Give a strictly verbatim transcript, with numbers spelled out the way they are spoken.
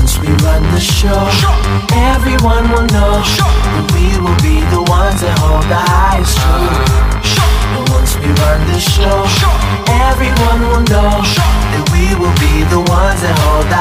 Once we run the show, everyone will know that we will be the ones that hold the highest truth. And once we run the show, everyone will know that we will be the ones that hold the